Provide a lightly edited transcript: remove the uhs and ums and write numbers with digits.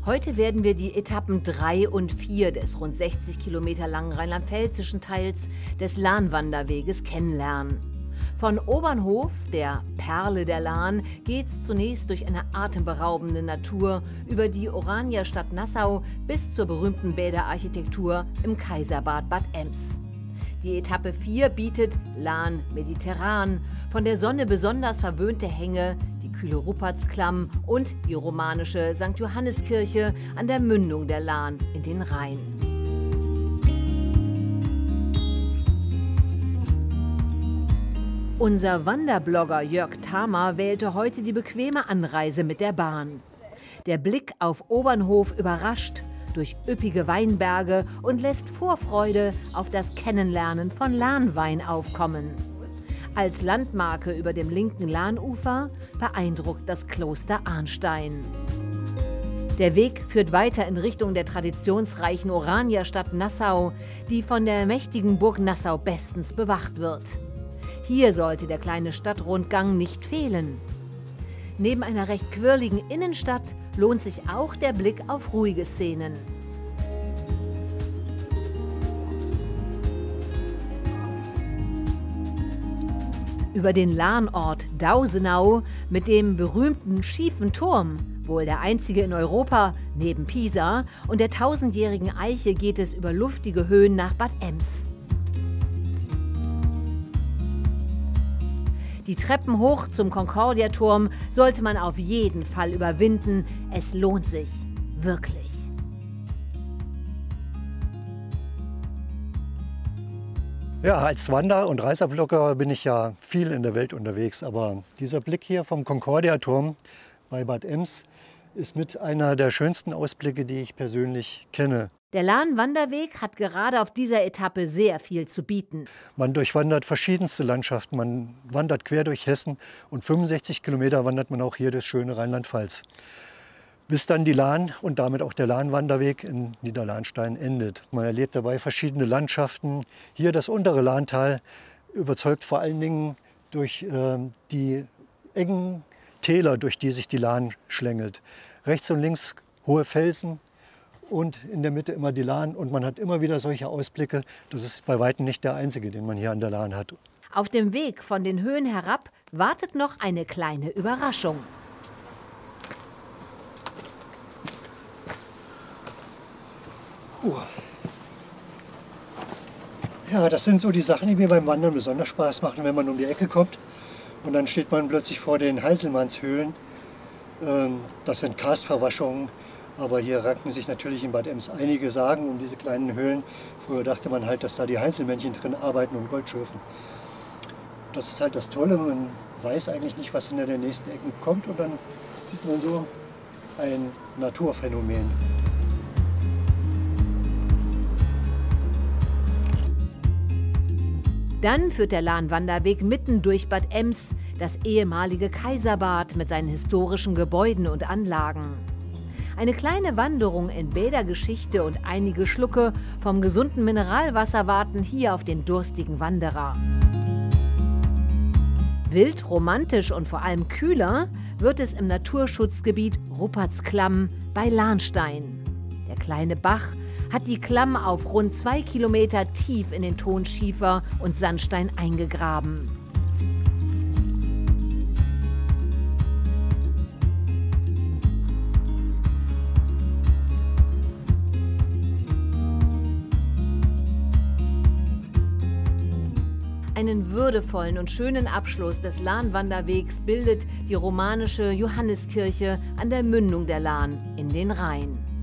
Heute werden wir die Etappen 3 und 4 des rund 60 Kilometer langen rheinland-pfälzischen Teils des Lahnwanderweges kennenlernen. Von Obernhof, der Perle der Lahn, geht's zunächst durch eine atemberaubende Natur über die Oranierstadt Nassau bis zur berühmten Bäderarchitektur im Kaiserbad Bad Ems. Die Etappe 4 bietet Lahn mediterran, von der Sonne besonders verwöhnte Hänge, die kühle Ruppertsklamm und die romanische St. Johanniskirche an der Mündung der Lahn in den Rhein. Unser Wanderblogger Jörg Thamer wählte heute die bequeme Anreise mit der Bahn. Der Blick auf Obernhof überrascht durch üppige Weinberge und lässt Vorfreude auf das Kennenlernen von Lahnwein aufkommen. Als Landmarke über dem linken Lahnufer beeindruckt das Kloster Arnstein. Der Weg führt weiter in Richtung der traditionsreichen Oranierstadt Nassau, die von der mächtigen Burg Nassau bestens bewacht wird. Hier sollte der kleine Stadtrundgang nicht fehlen. Neben einer recht quirligen Innenstadt lohnt sich auch der Blick auf ruhige Szenen. Über den Lahnort Dausenau mit dem berühmten schiefen Turm, wohl der einzige in Europa neben Pisa, und der 1000-jährigen Eiche geht es über luftige Höhen nach Bad Ems. Die Treppen hoch zum Concordia-Turm sollte man auf jeden Fall überwinden. Es lohnt sich wirklich. Ja, als Wander- und Reiserblogger bin ich ja viel in der Welt unterwegs. Aber dieser Blick hier vom Concordia-Turm bei Bad Ems ist mit einer der schönsten Ausblicke, die ich persönlich kenne. Der Lahnwanderweg hat gerade auf dieser Etappe sehr viel zu bieten. Man durchwandert verschiedenste Landschaften, man wandert quer durch Hessen und 65 Kilometer wandert man auch hier das schöne Rheinland-Pfalz. Bis dann die Lahn und damit auch der Lahnwanderweg in Niederlahnstein endet. Man erlebt dabei verschiedene Landschaften. Hier das untere Lahntal überzeugt vor allen Dingen durch die engen Täler, durch die sich die Lahn schlängelt. Rechts und links hohe Felsen. Und in der Mitte immer die Lahn und man hat immer wieder solche Ausblicke. Das ist bei weitem nicht der einzige, den man hier an der Lahn hat. Auf dem Weg von den Höhen herab wartet noch eine kleine Überraschung. Ja, das sind so die Sachen, die mir beim Wandern besonders Spaß machen, wenn man um die Ecke kommt. Und dann steht man plötzlich vor den Heiselmannshöhlen. Das sind Karstverwaschungen. Aber hier ranken sich natürlich in Bad Ems einige Sagen um diese kleinen Höhlen. Früher dachte man halt, dass da die Heinzelmännchen drin arbeiten und Gold schürfen. Das ist halt das Tolle, man weiß eigentlich nicht, was hinter der nächsten Ecke kommt und dann sieht man so ein Naturphänomen. Dann führt der Lahnwanderweg mitten durch Bad Ems, das ehemalige Kaiserbad mit seinen historischen Gebäuden und Anlagen. Eine kleine Wanderung in Bädergeschichte und einige Schlucke vom gesunden Mineralwasser warten hier auf den durstigen Wanderer. Wild, romantisch und vor allem kühler wird es im Naturschutzgebiet Ruppertsklamm bei Lahnstein. Der kleine Bach hat die Klamm auf rund 2 Kilometer tief in den Tonschiefer und Sandstein eingegraben. Einen würdevollen und schönen Abschluss des Lahnwanderwegs bildet die romanische Johanniskirche an der Mündung der Lahn in den Rhein.